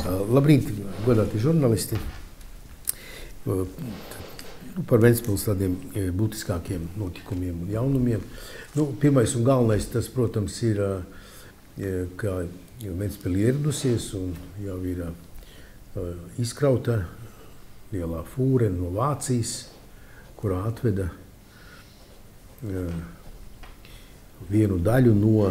Labrīt, godātie žurnālisti. Par Ventspils tādiem būtiskākiem notikumiem un jaunumiem. Pirmais un galvenais tas, protams, ir, ka Ventspili ieradusies un jau ir izkrauta lielā fūre no Vācijas, kurā atveda vienu daļu no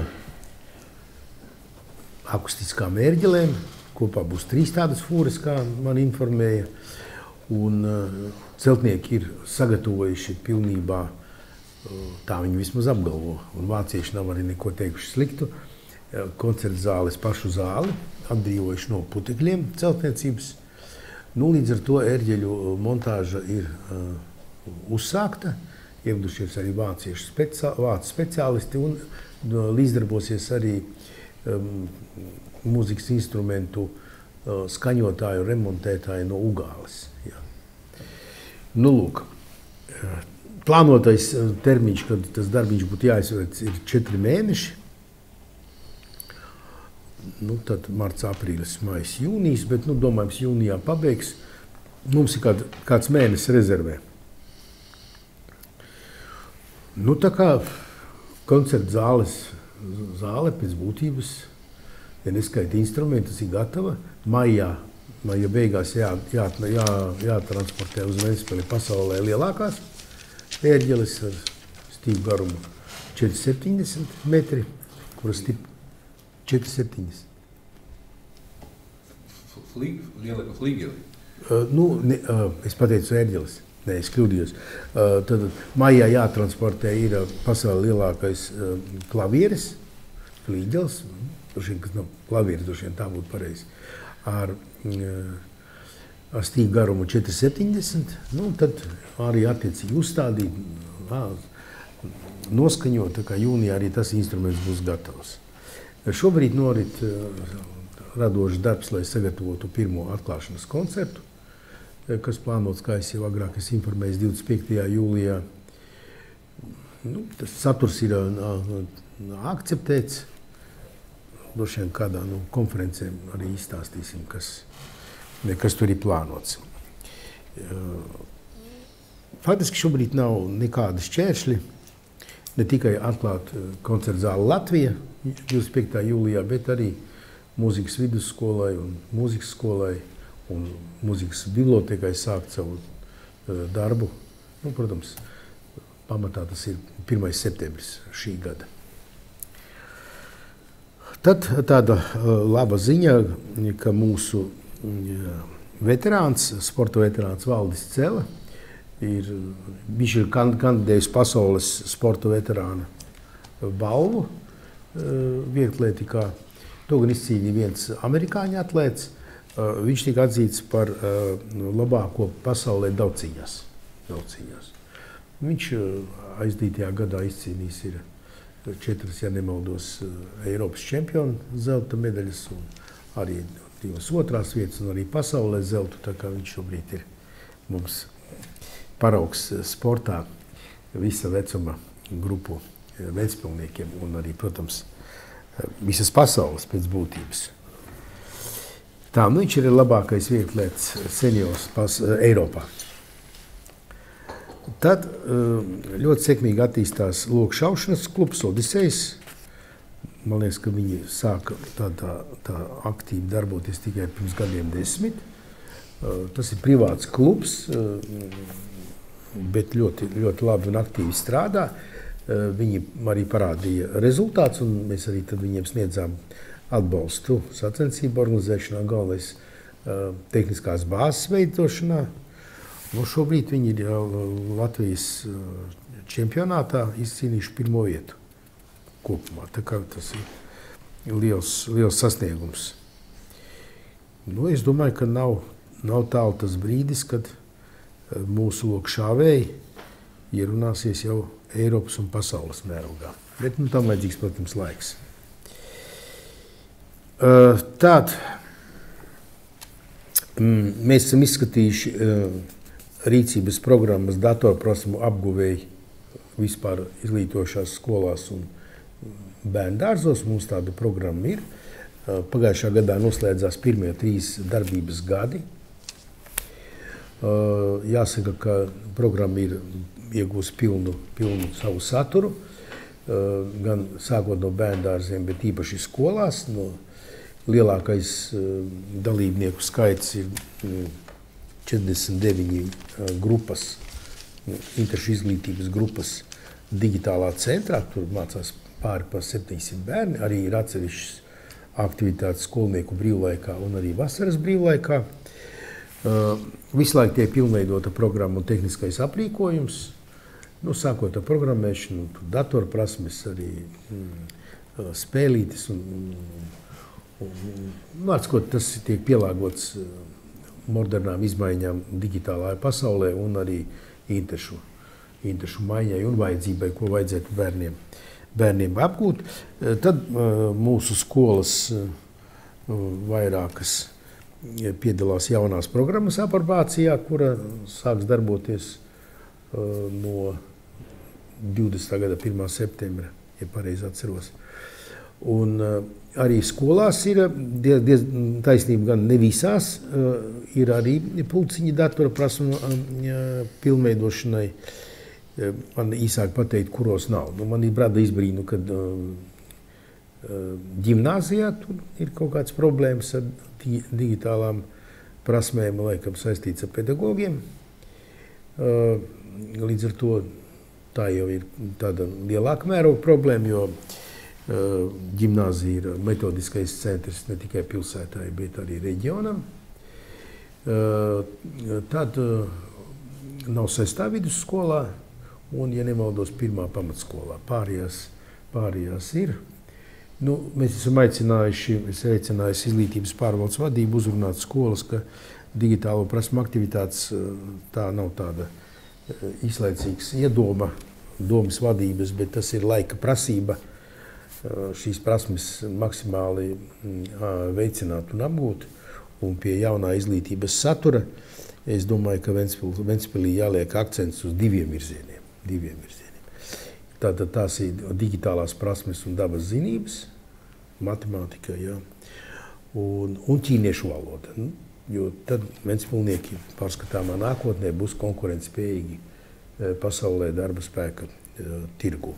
akustiskām ērģelēm. Kopā būs 3 tādas fūres, kā man informēja. Un celtnieki ir sagatavojuši pilnībā, tā viņi vismaz apgalvo, un vācieši nav arī neko teikuši sliktu, koncerta zāles pašu zāli, atbrīvojuši no putekļiem celtniecības. Līdz ar to ērģeļu montāža ir uzsākta, ievadušies arī vācu speciālisti un līdzdarbosies arī mūzikas instrumentu skaņotāju remontētāji no Ugāles. Jā. Lūk, plānotais termiņš, kad tas darbiņš būtu jāizveic, ir 4 mēneši. Tad marts, aprīlis, maijs, jūnijas, bet domājams jūnijā pabeigs. Mums ir kāds mēnesis rezervē. Tā kā koncerta zāle pēc būtības, ja neskaita instrumentus, ir gatava. Maija beigās jātransportē uz Ventspili pasaulē lielākās ērģeles ar stīgu garumu 470 metri, kuras tip 470. Lielāka flīgeli? Es pateicu ērģeles. Nē, es kļūdījos. Tad maijā jātransportē ir pasaulē lielākais klavieres, flīģels, kas nav klavieres, tā būtu pareizi, ar stīgu garumu 470, tad arī attiecīgi uzstādīt, noskaņot, tā kā jūnijā arī tas instruments būs gatavs. Šobrīd norit radošs darbs, lai sagatavotu pirmo atklāšanas koncertu, kas plānots, kā es jau agrāk informēju, 25. jūlijā. Tas saturs ir akceptēts. Droši vien kādā konferencē arī izstāstīsim, kas tur ir plānots. Faktiski šobrīd nav nekādi šķēršļi, ne tikai atklāt koncerta zāli Latvija 25. jūlijā, bet arī mūzikas vidusskolai un mūzikas skolai un mūzikas bibliotekai sākt savu darbu. Protams, pamatā tas ir 1. septembris šī gada. Tad tāda laba ziņa, ka mūsu veterāns, sporta veterāns Valdis Cela, viņš ir kandidējis pasaules sporta veterāna balvu vieglatlētikā. To gan izcīnīja viens amerikāņu atlēts. Viņš tika atzīts par labāko pasaulē daudzcīņās. Viņš aizdītajā gadā izcīnījis 4, ja nemaldos, Eiropas čempionu zelta medaļas un arī 2 otrās vietas un arī pasaulē zeltu, tā kā viņš šobrīd ir mums paraugs sportā visa vecuma grupu vecpilniekiem un arī, protams, visas pasaules pēc būtības. Viņš ir labākais vieglatlēts seniors Eiropā. Tad ļoti sekmīgi attīstās loku šaušanas klubs Odisejs. Man liekas, ka viņi sāka tā aktīvi darboties tikai pirms gadiem 10. Tas ir privāts klubs, bet ļoti, ļoti labi un aktīvi strādā. Viņi arī parādīja rezultātus, un mēs arī tad viņiem sniedzām atbalstu sacensību organizēšanā, galvenais tehniskās bāzes veidošanā. Šobrīd viņi ir Latvijas čempionātā izcīnījuši 1. vietu kopumā. Tā kā tas ir liels sasniegums. Es domāju, ka nav tālu tas brīdis, kad mūsu loku šāvēji ierunāsies jau Eiropas un pasaules mērogā. Bet tam vajadzīgs, protams, laiks. Mēs esam izskatījuši rīcības programmas datorprasmu apguvēji vispār izglītošās skolās un bērndārzos. Mums tāda programma ir. Pagājušā gadā noslēdzās pirmie 3 darbības gadi. Jāsaka, ka programma ir iegūst pilnu savu saturu, gan sākot no bērndārziem, bet īpaši skolās. Lielākais dalībnieku skaits ir 49 grupas, interešu izglītības grupas digitālā centrā. Tur mācās pāri par 700 bērni. Arī ir atsevišķas aktivitātes skolnieku brīvlaikā un arī vasaras brīvlaikā. Visu laiku tiek pilnveidota programma un tehniskais aprīkojums. Sākot ar programmēšanu, datorprasmes, arī spēlītes. Tas tiek pielāgots modernām izmaiņām digitālā pasaulē un arī interešu maiņai un vajadzībai, ko vajadzētu bērniem apgūt. Tad mūsu skolas vairākas piedalās jaunās programmas aprobācijā, kura sāks darboties no 20. gada 1. septembra, ja pareizi atceros. Un arī skolās ir taisnība, gan ne visās, ir arī pulciņi datorprasmu pilnveidošanai. Man īsāk pateikt, kuros nav. Man ir brada izbrīnu, kad ģimnāzijā tur ir kaut kāds problēmas ar digitālām prasmēm, laikam saistīts ar pedagogiem. Līdz ar to tā jau ir tāda lielāka mēroga problēma, jo ģimnāzija ir metodiskais centrs ne tikai pilsētai, bet arī reģionam. Tad nav 6. vidusskolā un, ja nemaldos, 1. pamatskolā. Pārējās ir. Mēs esam aicinājuši izglītības pārvaldes vadību uzrunāt skolas, ka digitālo prasmu aktivitātes tā nav tāda izlaicīgs domas vadības, bet tas ir laika prasība šīs prasmes maksimāli veicināt un apgūt. Un pie jaunā izglītības satura es domāju, ka Ventspilī jāliek akcents uz 2 virzieniem. Tātad tās ir digitālās prasmes un dabas zinības, matemātika, un ķīniešu valoda. Jo tad ventspilnieki pārskatāmā nākotnē būs konkurentspējīgi pasaulē darba spēka tirgu.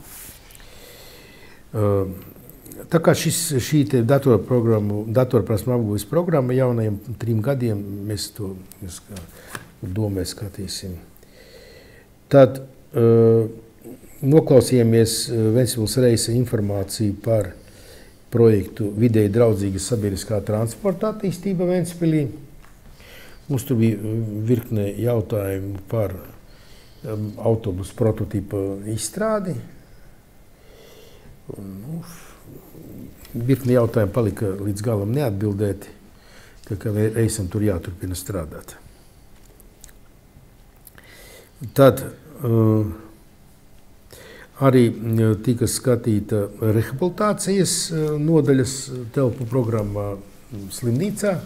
Tā kā šī datorprasmu apguves programma jaunajiem 3 gadiem, mēs to domē skatīsim. Tad noklausījāmies Ventspils Reisa informāciju par projektu vidēji draudzīga sabiedriskā transporta attīstība Ventspilī. Mums tur bija virkne jautājumu par autobusu prototipa izstrādi. Virkne jautājumu palika līdz galam neatbildēti, tā kā Reisam tur jāturpina strādāt. Tad arī tika skatīta rehabilitācijas nodaļas telpu programmā slimnīcā.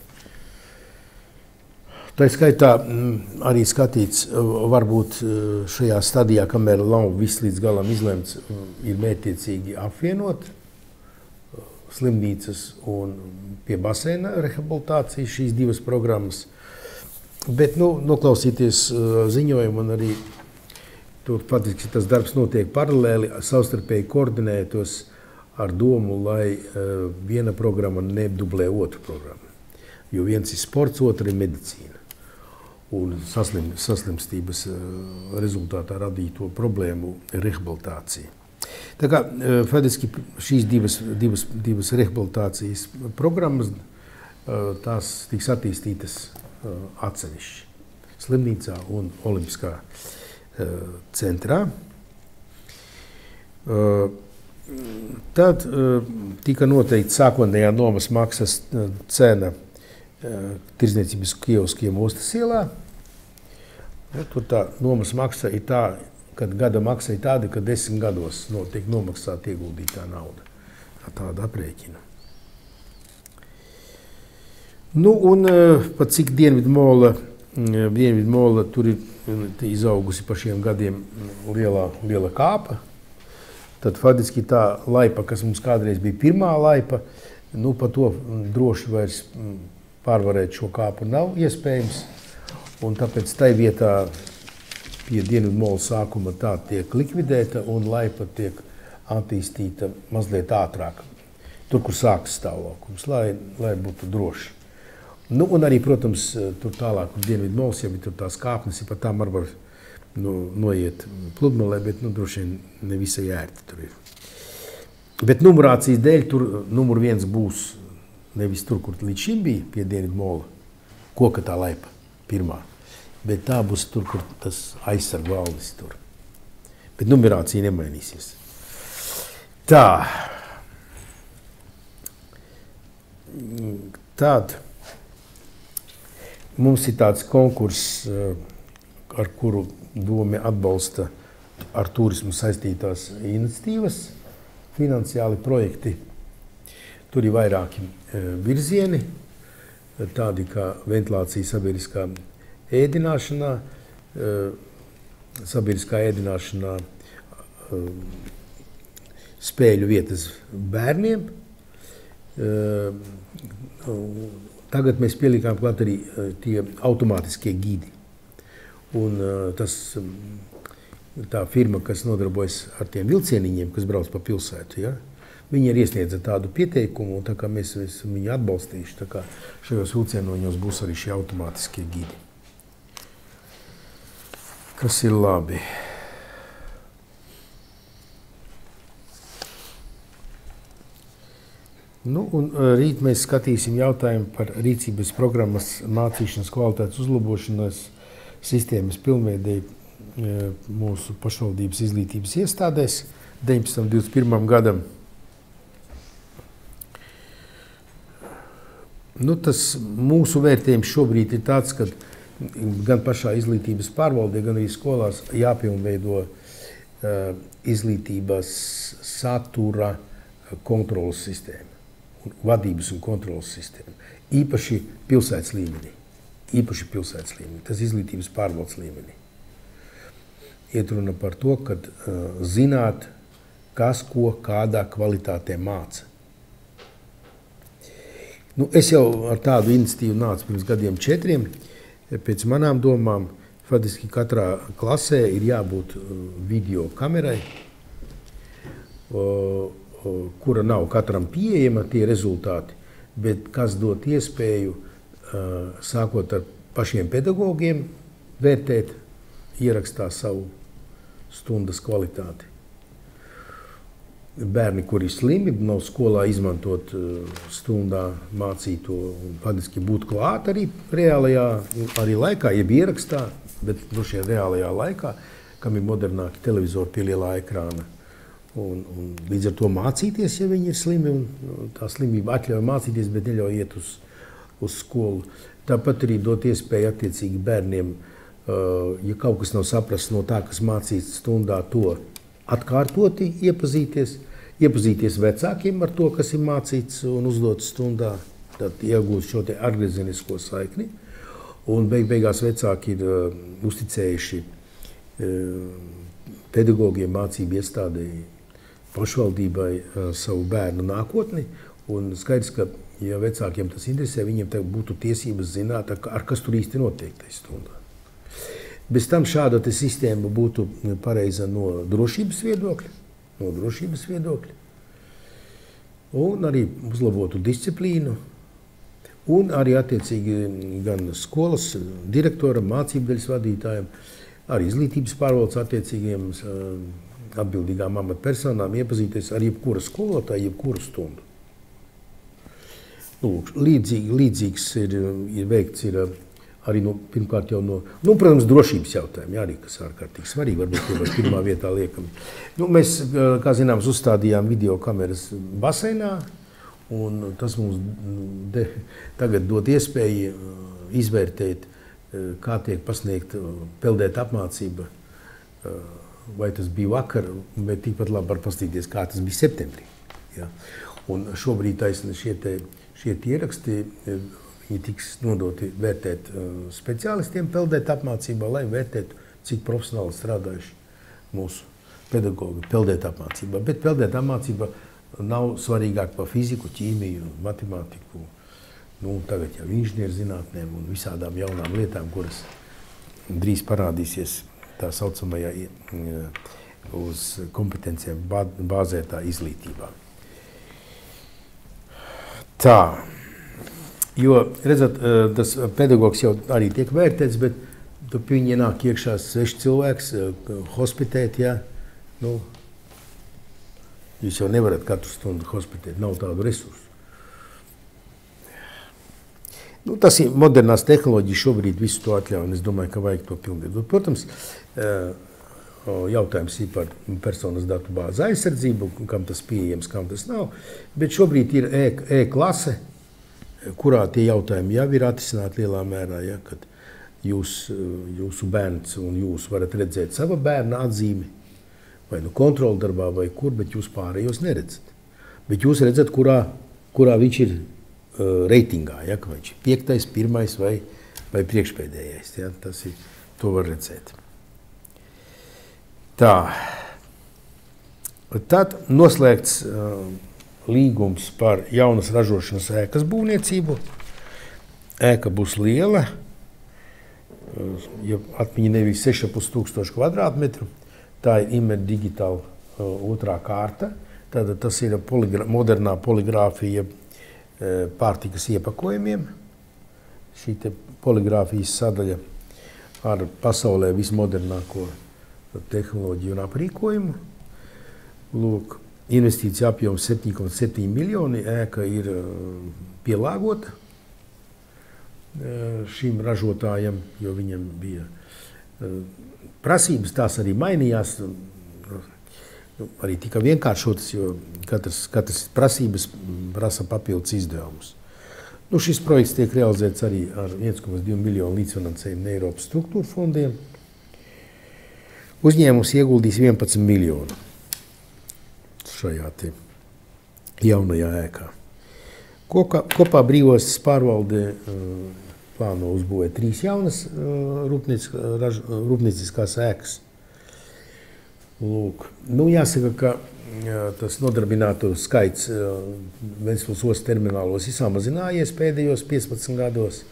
Tā skaitā arī skatīts, varbūt šajā stadijā, kamēr nav viss līdz galam izlemts, ir mērķtiecīgi apvienot slimnīcas un pie baseina rehabilitāciju šīs 2 programmas. Bet noklausīties ziņojumu un arī tur faktiski tas darbs notiek paralēli, savstarpēji koordinētos ar domu, lai viena programma nedublē otru programmu. Jo viens ir sports, otra ir medicīna. Un saslimstības rezultātā radīto problēmu rehabilitācija. Tā kā faktiski šīs divas rehabilitācijas programmas, tās tiks attīstītas atsevišķi slimnīcā un Olimpiskā centrā. Tad tika noteikti sākotnējā nomas maksas cena tirdzniecības kioskiem Ostas ielā. Tur tā nomas maksa ir tā, kad gada maksa ir tāda, ka 10 gados tiek nomaksāta ieguldītā nauda. Tāda aprēķina. Un pat cik Dienvidmola tur ir izaugusi pa šiem gadiem liela kāpa, tad faktiski tā laipa, kas mums kādreiz bija pirmā laipa, Nu, pa to droši vairs pārvarēt šo kāpu nav iespējams. Un tāpēc tai vietā pie Dienvidu mola sākuma tā tiek likvidēta un laipa tiek attīstīta mazliet ātrāk. Tur, kur sākas stāvlaukums, lai būtu droši. Nu, un arī, protams, tur tālāk, kur Dienvidu mols, ja tur tās kāpnes, ja pa tām var noiet pludmalē, bet droši vien ne visai ērti tur ir. Bet numurācijas dēļ tur numur 1 būs nevis tur, kur līdz šim bija pie Dienvidu mola, koka tā laipa pirmā, bet tā būs tur, kur tas aizsargu valnis tur. Bet numurācija nemainīsies. Tā. Tād. Mums ir tāds konkurss, ar kuru dome atbalsta ar turismu saistītās iniciatīvas, finansiāli projekti. Tur ir vairāki virzieni, tādi kā ventilācija sabiedriskā ēdināšanā, spēļu vietas bērniem. Tagad mēs pielikām klāt arī tie automātiskie gidi. Un tā firma, kas nodarbojas ar tiem vilcieniņiem, kas brauc pa pilsētu, ja, viņi ir iesniedza tādu pieteikumu, un tā kā mēs esam viņu atbalstījuši, tā kā šajos vilcienoņos būs arī šie automātiskie gidi. Kas ir labi. Nu, un rīt mēs skatīsim jautājumu par rīcības programmas mācīšanas kvalitātes uzlabošanas sistēmas pilnveidēji mūsu pašvaldības izglītības iestādēs 19. un 21. gadam. Nu, tas mūsu vērtējums šobrīd ir tāds, ka gan pašā izglītības pārvaldē, gan arī skolās jāpilnveido izglītības satura kontrolas sistēma. Vadības un kontrolas sistēma. Īpaši pilsētas līmenī. Tas izglītības pārvaldes līmenī. Iet runa par to, ka zināt, kas, ko, kādā kvalitātē māca. Nu, es jau ar tādu iniciatīvu nācu pirms gadiem 4. Pēc manām domām, faktiski katrā klasē ir jābūt video kamerai, kura nav katram pieejama tie rezultāti, bet kas dot iespēju, sākot ar pašiem pedagogiem, vērtēt ierakstā savu stundas kvalitāti. Bērni, kuri slimi, nav skolā izmantot stundā mācīto un faktiski būt klāt arī reālajā arī laikā, jeb ierakstā, bet droši vien reālajā laikā, kam ir modernāki televizori pie lielā ekrāna. Un līdz ar to mācīties, ja viņi ir slimi, un tā slimība atļauj mācīties, bet neļauj iet uz skolu. Tāpat arī dot iespēju attiecīgi bērniem, ja kaut kas nav saprasts no tā, kas mācīts stundā, to atkārtoti iepazīties vecākiem ar to, kas ir mācīts un uzdots stundā, tad iegūst šo te atgriezenisko saikni. Un beigās vecāki ir uzticējuši pedagogiem, mācību iestādēji, pašvaldībai savu bērnu nākotni. Un skaidrs, ka, ja vecākiem tas interesē, viņiem būtu tiesības zināt, ar kas tur īsti notiek tajā stundā. Bez tam šāda sistēma būtu pareiza no drošības viedokļa. Un arī uzlabotu disciplīnu. Un arī attiecīgi gan skolas direktoram, mācību daļas vadītājiem, arī izglītības pārvaldes attiecīgiem atbildīgām amatpersonām iepazīties ar jebkura skolotāju, jebkuru stundu. Līdzīgs ir veikts arī pirmkārt jau protams, drošības jautājumi, arī, kas ārkārtīgi svarīgi, varbūt tie var pirmā vietā liekam. Mēs, kā zināms, uzstādījām video kameras baseinā, un tas mums tagad dod iespēju izvērtēt, kā tiek pasniegta peldēta apmācība, vai tas bija vakar, bet tikpat labi var paskatīties, kā tas bija septembrī. Ja. Un šobrīd šie ieraksti viņi tiks nodoti vērtēt speciālistiem peldēta apmācībā, lai vērtētu, cik profesionāli strādājuši mūsu pedagogi peldēta apmācībā. Bet peldēta apmācība nav svarīgāk par fiziku, ķīmiju, matemātiku, nu, tagad jau inženierzinātnēm un visādām jaunām lietām, kuras drīz parādīsies tā saucamajā uz kompetencijām bāzētā izglītībā. Tā, jo, redzat, tas pedagogs jau arī tiek vērtēts, bet tu pie viņa nāk iekšā sveši cilvēks, hospitēt, jā, nu, jūs jau nevarat katru stundu hospitēt, nav tādu resursu. Nu, tas ir modernās tehnoloģijas šobrīd visu to atļauj, un es domāju, ka vajag to pildīt. Protams, jautājums ir par personas datu bāzi aizsardzību, kam tas pieejams, kam tas nav, bet šobrīd ir e-klase, kurā tie jautājumi jau ir atrisināti lielā mērā, ja, kad jūsu bērns un jūs varat redzēt sava bērna atzīmi, vai nu kontrola darbā, vai kur, bet jūs pārējos neredzat. Bet jūs redzat, kurā viņš ir reitingā, ja, ka viņš ir 5., 1. vai priekšpēdējais. Ja, tas ir, to var redzēt. Tā. Tad noslēgts līgums par jaunas ražošanas ēkas būvniecību. Ēka būs liela, ja atmiņa nevis 6500 kvadrātmetru. Tā ir Imer Digital otrā kārta. Tātad tas ir modernā poligrāfija pārtikas iepakojumiem. Šī te poligrāfijas sadaļa ar pasaulē vismodernāko tehnoloģiju un aprīkojumu. Lūk, investīcija apjoms 7,7 miljoni, ēka ir pielāgota šim ražotājam, jo viņam bija prasības, tās arī mainījās, arī tika vienkāršotas, jo katras prasības prasa papildus izdevumus. Nu, šis projekts tiek realizēts arī ar 1,2 miljonu līdzfinansējumu no Eiropas struktūra fondiem. Uzņēmums ieguldīs 11 miljonu šajā te jaunajā ēkā. Kopā Brīvostas pārvalde plāno uzbūvēt 3 jaunas rūpnieciskās ēkas. Lūk. Nu, jāsaka, ka tas nodarbināto skaits Ventspils ostas terminālos ir samazinājies pēdējos 15 gados.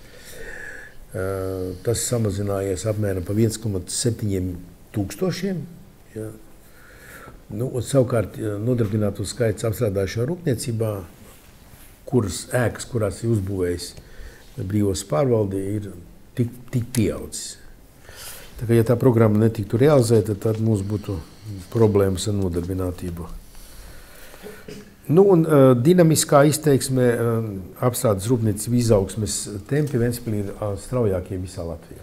Tas samazinājies apmēram pa 1,7 tūkstošiem. Ja. Nu, savukārt nodarbināto skaits apstrādājušā rūpniecībā, ēkas, kurās ir uzbūvējis Brīvostas pārvalde, ir tik pieaudzis. Tā kā, ja tā programma netiktu realizēta, tad mums būtu problēmas ar nodarbinātību. Nu, un dinamiskā izteiksmē apstrādes rūpniecības izaugsmes tempi Ventspilī ir straujākie visā Latvijā.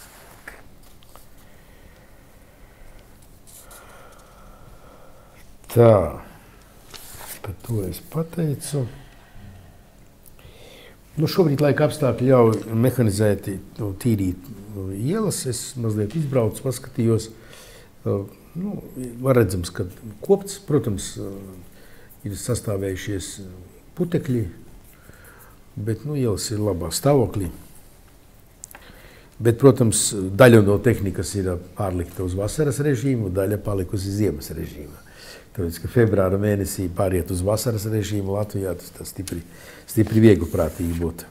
Tā, par to es pateicu. Nu, šobrīd laika apstākļi ļauj mehanizēti tīrīt ielas. Es mazliet izbraucu, paskatījos. Nu, var redzams, ka kopts, protams, ir sastāvējušies putekļi, bet nu, ielas ir labā stāvoklī. Bet, protams, daļa no tehnikas ir pārlikta uz vasaras režīmu, daļa palikusi ziemas režīmā. Tāpēc, ka februāra mēnesī pāriet uz vasaras režīmu Latvijā, tas stipri vieglprātīgi būtu.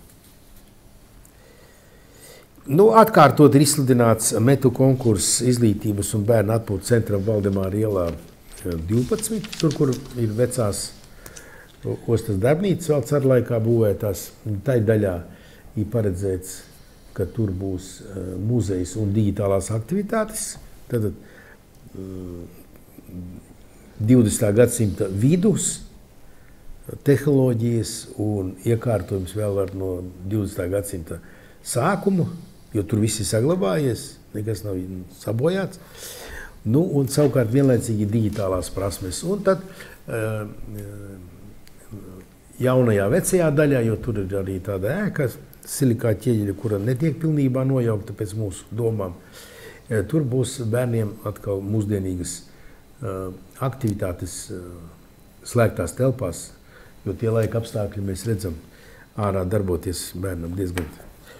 Nu, atkārtot ir izsludināts metu konkurss izglītības un bērnu atpūtas centram Valdemāra ielā 12, tur, kur ir vecās ostas darbnīcas vēl carlaikā būvētās. Tai daļā ir paredzēts, ka tur būs muzejs un digitālās aktivitātes. Tad 20. gadsimta vidus tehnoloģijas un iekārtojums vēl ar no 20. gadsimta sākumu, jo tur viss ir saglabājies, nekas nav sabojāts. Nu, un savukārt vienlaicīgi digitālās prasmes. Un tad jaunajā vecajā daļā, jo tur ir arī tāda ēka, silikāta ķieģeļa, kura netiek pilnībā nojaukta pēc mūsu domām, tur būs bērniem atkal mūsdienīgas aktivitātes slēgtās telpās, jo tie laika apstākļi mēs redzam ārā darboties bērnam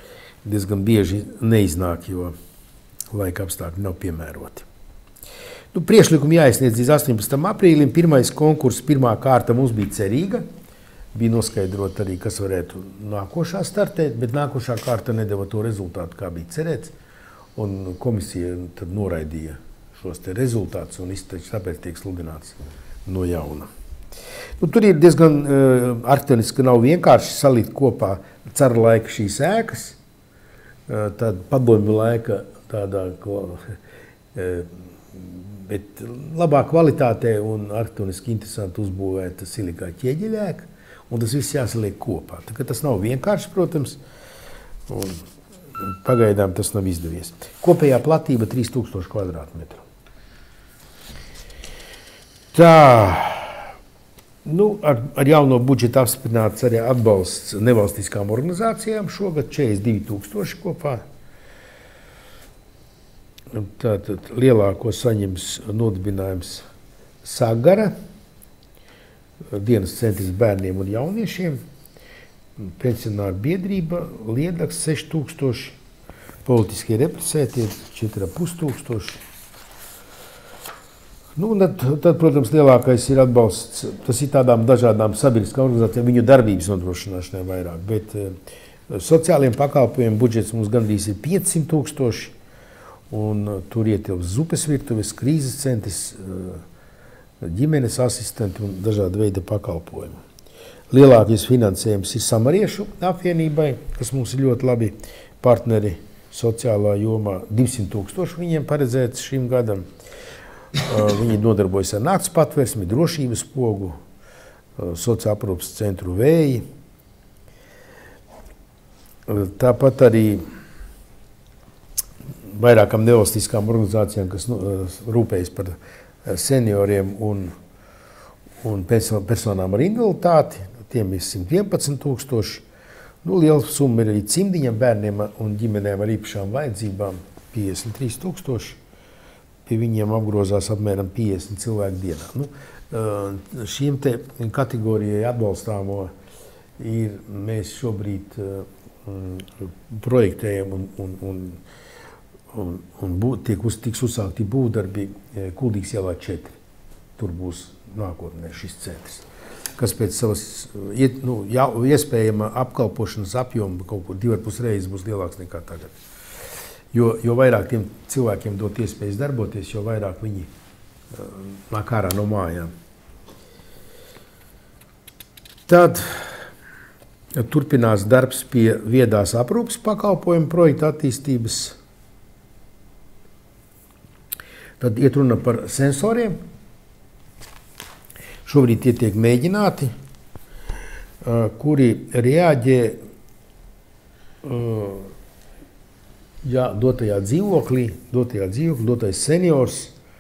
diezgan bieži neiznāk, jo laika apstākļi nav piemēroti. Priekšlikumi jāiesniedz līdz 18. aprīlim. Pirmais konkurss, pirmā kārta mums bija cerīga. Bija noskaidrot arī, kas varētu nākošā startēt, bet nākošā kārta nedeva to rezultātu, kā bija cerēts. Un komisija tad noraidīja šos te rezultātus un tāpēc tiek sludināts no jauna. Tur ir diezgan arkteniski, ka nav vienkārši salikt kopā cara laika šīs ēkas, tāda padomju laika tādā, bet labā kvalitātē un arkteniski interesanti uzbūvēta silikā ķieģeļēka, un tas viss jāsaliek kopā. Tā, tas nav vienkārši, protams, un pagaidām tas nav izdevies. Kopējā platība 3000 kvadrātmetru. Tā, ar jauno budžetu apstiprināts arī atbalsts nevalstiskām organizācijām šogad 42 000 kopā. Tātad lielāko saņems nodibinājums Sagara, dienas centrs bērniem un jauniešiem, pensionāru biedrība, Liedaks 6000, politiskie represētie 4500. Tad, protams, lielākais ir atbalsts, tas ir tādām dažādām sabiedriskām organizācijām, viņu darbības nodrošināšanai vairāk, bet sociāliem pakalpojumiem budžets mums gandrīz ir 500 000, un tur ietilpst Zupes virtuves, krīzes centrs, ģimenes asistenti un dažāda veida pakalpojumi. Lielākais finansējums ir Samariešu apvienībai, kas mums ir ļoti labi partneri sociālā jomā. 200 000 viņiem paredzēts šim gadam. Viņi nodarbojas ar nakts patversmi, drošības pogu, sociālā aprūpes centru Vēji. Tāpat arī vairākām nevalstiskām organizācijām, kas rūpējas par senioriem un personām ar invaliditāti, tiem ir 111 000. Liela summa ir arī cimdiņam, bērniem un ģimenēm ar īpašām vajadzībām 53 000. Pie viņiem apgrozās apmēram 50 cilvēku dienā. Šiem te kategorijai atbalstāmo ir, mēs šobrīd projektējam un tiks uzsākti būvdarbi Kuldīgas ielā 4. Tur būs nākotnē šis centrs, kas pēc savas iespējama apkalpošanas apjoma kaut kur 2,5 reizes būs lielāks nekā tagad. Jo vairāk tiem cilvēkiem dot iespējas darboties, jo vairāk viņi nāk ārā no mājām. Tad turpinās darbs pie viedās aprūpes pakalpojumu projekta attīstības. Tad iet runa par sensoriem. Šobrīd tie tiek mēģināti, kuri reaģē dotajā dzīvoklī, dotais seniors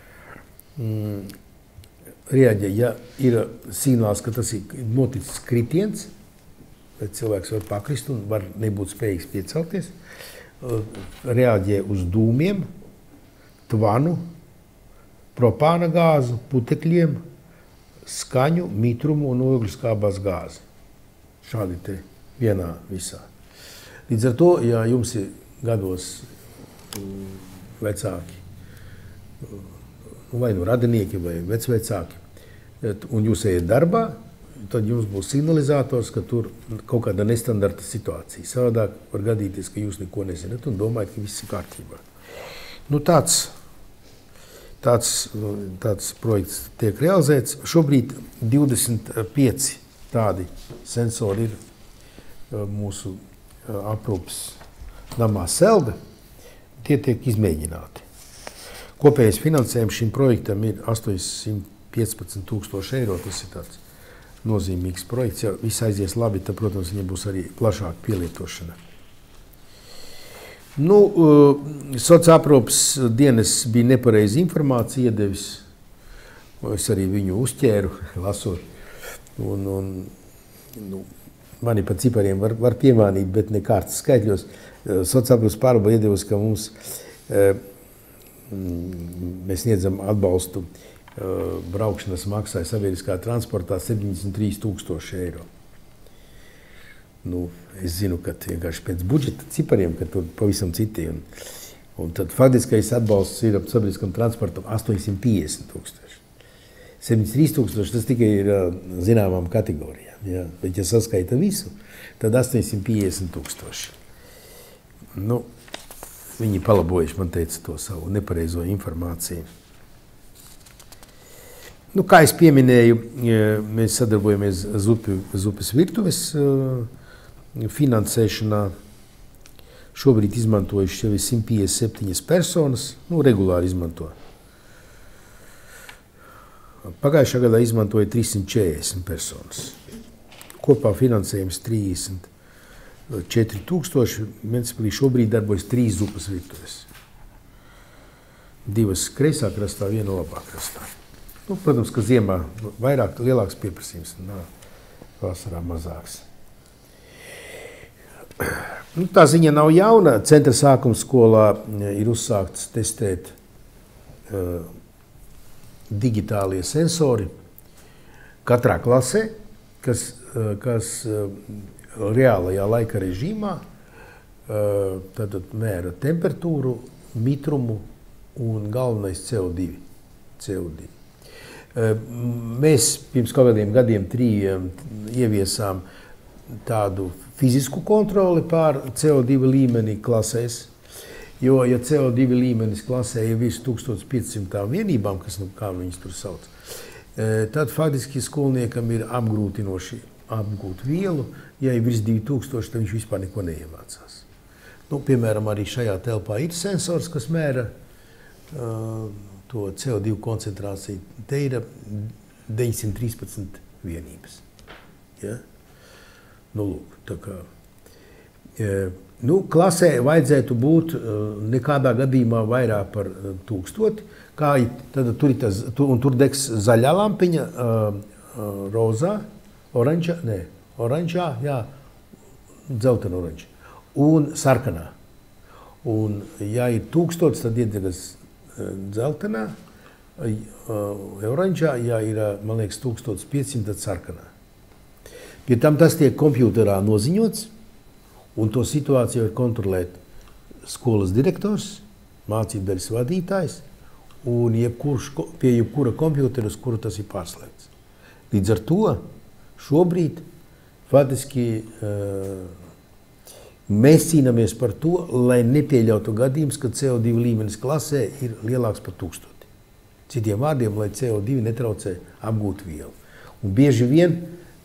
reaģē, ja ir signāls, ka tas ir noticis kritiens, bet cilvēks var pakrist un var nebūt spējīgs piecelties, reaģē uz dūmiem, tvanu, propāna gāzu, putekļiem, skaņu, mitrumu un ogļuskābās gāzi. Šādi te vienā visā. Līdz ar to, ja jums ir gados vecāki, vai radinieki vai vecvecāki, un jūs ejat darbā, tad jums būs signalizators, ka tur kaut kāda nestandarta situācija. Savādāk var gadīties, ka jūs neko nezināt un domājat, ka viss ir kārtībā. Tāds projekts tiek realizēts. Šobrīd 25 tādi sensori ir mūsu aprūpes namā Selga. Tie tiek izmēģināti. Kopējais finansējums šim projektam ir 815 000 eiro. Tas ir tāds nozīmīgs projekts. Ja viss aizies labi, tad, protams, viņam būs arī plašāka pielietošana. Sociālā aprūpes dienas bija nepareiza informācija iedevis. Es arī viņu uzķēru, lasot. Mani pa cipariem var piemānīt, bet ne kārtas skaitļos. Sociālā aprūpes pārvalde iedevusi, ka mēs sniedzam atbalstu braukšanas maksai sabiedriskā transportā 73 000 eiro. Es zinu, ka vienkārši pēc budžeta cipariem, ka tur pavisam citi. Un tad faktiskais atbalsts ir ap sabiedriskam transportam 850 000. 73 000 tas tikai ir zināmām kategorijām. Ja? Bet, ja saskaita visu, tad 850 000. Nu, viņi palabojuši, man teica, to savu nepareizo informāciju. Nu, kā es pieminēju, mēs sadarbojamies Zupes virtuves finansēšanā. Šobrīd izmantojuši jau 157 personas, nu, regulāri izmanto. Pagājušā gadā izmantoja 340 personas. Kopā finansējums 34 000. Ventspilī šobrīd darbojas 3 Zupas virtuves. 2 kreisā krastā, 1 labā krastā. Nu, protams, ka ziemā vairāk, lielāks pieprasījums, vasarā mazāks. Nu, tā ziņa nav jauna. Centra sākuma skolā ir uzsākts testēt digitālie sensori katrā klasē, kas reālajā laika režīmā tad mēra temperatūru, mitrumu un galvenais CO2. Mēs pirms kaut kādiem gadiem 3 ieviesām tādu fizisku kontroli pār CO2 līmeni klasēs, jo, ja CO2 līmenis klasē ir virs 1500 vienībām, kas, nu, kā viņas tur sauc, tad faktiski skolniekam ir apgrūtinoši apgūt vielu, ja ir virs 2000, tad viņš vispār neko neiemācās. Nu, piemēram, arī šajā telpā ir sensors, kas mēra to CO2 koncentrāciju. Te ir 913 vienības. Ja? Nu, lūk, tā kā, nu, klasē vajadzētu būt nekādā gadījumā vairāk par 1000. Kā tad tur degs zaļā lampiņa, rozā, oranžā, jā, dzeltena oranža un sarkanā. Un, ja ir 1000, tad iedegas dzeltenā, oranžā, ja ir, man liekas, 1500, tad sarkanā. Pie tam tas tiek kompjuterā noziņots, un to situāciju var kontrolēt skolas direktors, mācību daļas vadītājs un pie jebkura kompjutera, uz kuru tas ir pārslēgts. Līdz ar to šobrīd faktiski mēs cīnāmies par to, lai nepieļautu gadījums, ka CO2 līmenis klasē ir lielāks par 1000. Citiem vārdiem, lai CO2 netraucē apgūt vielu. Un bieži vien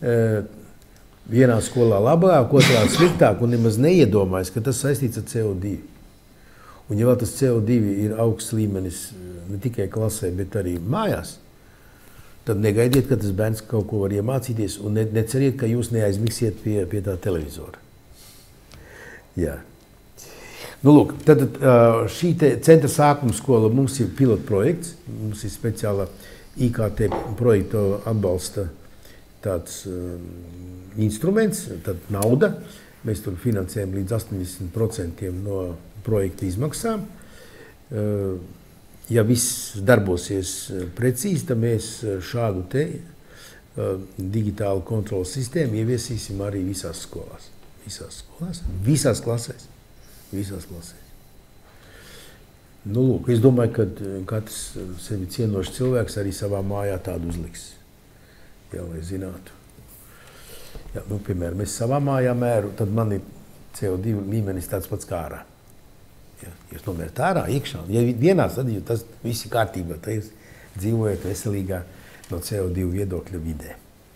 vienā skolā labāk, otrā sliktāk, un nemaz neiedomājas, ka tas saistīts ar CO2. Un ja vēl tas CO2 ir augsts līmenis ne tikai klasē, bet arī mājās, tad negaidiet, ka tas bērns kaut ko var iemācīties, un neceriet, ka jūs neaizmigsiet pie tā televizora. Jā. Nu, lūk, tad šī centra sākuma skola mums ir pilotprojekts, mums ir speciāla IKT projekta atbalsta tāds instruments, tad nauda. Mēs tur finansējam līdz 80% no projekta izmaksām. Ja viss darbosies precīzi, tad mēs šādu te digitālu kontrolas sistēmu ieviesīsim arī visās skolās. Visās klasēs. Nu, lūk, es domāju, ka katrs sevi cienošs cilvēks arī savā mājā tādu uzliks. Jā, lai zinātu. Ja, nu, piemēram, es savā mājā mēru, tad man ir CO2 līmenis tāds pats kā ārā. Ja, jūs nomērat ārā, iekšā. Ja vienā tad tas viss ir kārtībā, tad jūs dzīvojat veselīgā no CO2 viedokļa vidē.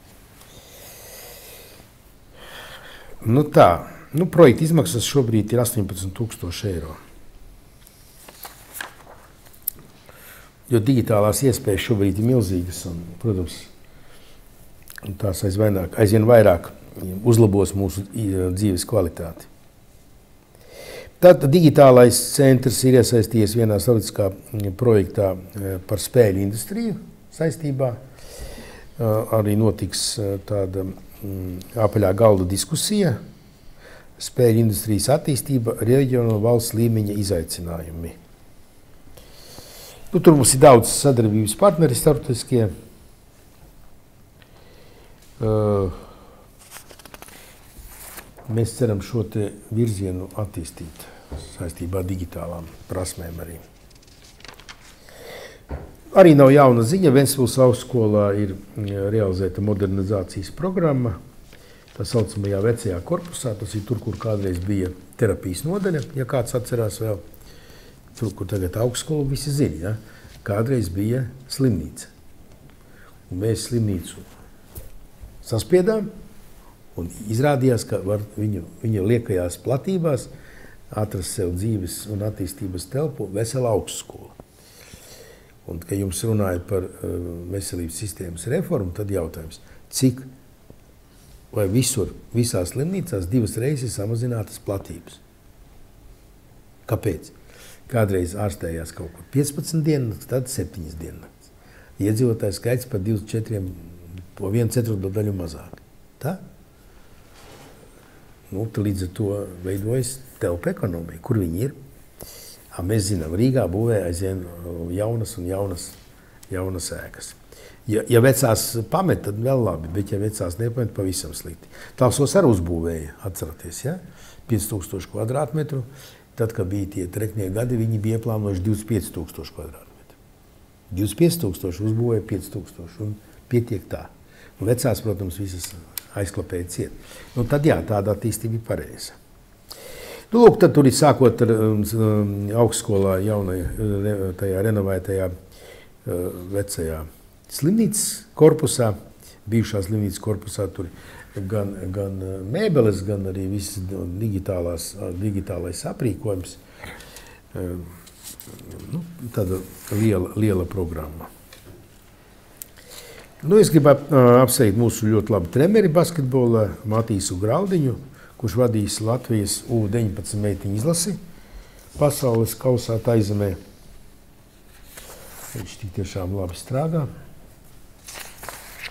Nu tā, projekta izmaksas šobrīd ir 18 000 eiro. Jo digitālās iespējas šobrīd ir milzīgas un, protams, tās aizvien vairāk uzlabos mūsu dzīves kvalitāti. Tad digitālais centrs ir iesaistījies vienā starptautiskā projektā par spēļu industriju saistībā. Arī notiks tāda apaļā galda diskusija, spēļu industrijas attīstība, reģiona un valsts līmeņa izaicinājumi. Nu, tur mums ir daudz sadarbības partneri starptautiskie. mēs ceram šo te virzienu attīstīt saistībā ar digitālām prasmēm arī. Arī nav jauna ziņa. Ventspils augstskolā ir realizēta modernizācijas programma. Tā saucamajā vecajā korpusā, tas ir tur, kur kādreiz bija terapijas nodaļa, ja kāds atcerās vēl. Tur, kur tagad augstskolu visi zina, ja? Kādreiz bija slimnīca. Un mēs slimnīcu saspiedām, un izrādījās, ka var viņa liekajās platībās atrast sev dzīves un attīstības telpu vesela augstskola. Un, kad jums runājat par veselības sistēmas reformu, tad jautājums, cik vai visās slimnīcās 2 reizes samazinātas platības? Kāpēc? Kādreiz ārstējās kaut kur 15 dienas, tad 7 dienas. Iedzīvotāju skaits par 24, po 1/4 daļu mazāk. Tā? Nu, līdz ar to veidojas telpa ekonomija. Kur viņi ir? Mēs zinām, Rīgā būvē aizvien jaunas un jaunas ēkas. Ja vecās pamet, tad vēl labi, bet ja vecās nepamet, pavisam slikti. Talsos arī uzbūvēja, atceraties, ja? 5000 kvadrātmetru. Tad, kad bija tie treknie gadi, viņi bija ieplānojuši 25 000 kvadrātmetru. 25 000 uzbūvēja 5000 un pietiek tā. Un vecās, protams, visas aizklapēja ciet. Nu, tad jā, tāda attīstība ir pareiza. Nu, lūk, tad tur ir sākot ar augstskolā tajā renovētajā vecajā slimnīcas korpusā, bijušā slimnīcas korpusā, tur gan mēbeles, gan arī viss digitālais aprīkojums. Nu, tāda liela programma. Nu, es gribu apsveikt mūsu ļoti labu treneri basketbolā, Matīsu Graudiņu, kurš vadīs Latvijas U19 meitiņu izlasi pasaules kausā Taizemē. Viņš tik tiešām labi strādā.